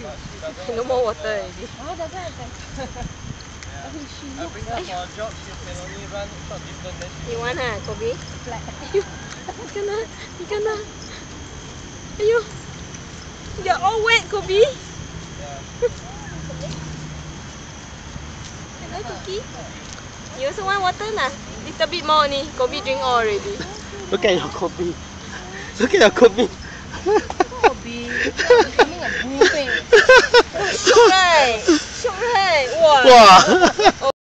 No more water already. Oh, that's right. I bring her for a jog, she can only run short distance, then she... You want Kobe? Flat. Ikan. Ayo. You're all wet, Kobe. Yeah. Hello, Cookie. You also want water lah? Little bit more only. Kobe drink all already. Look at your Kobe. Look at your Kobe. Kobe, becoming a buffet. Shiok right? Wow. Wow.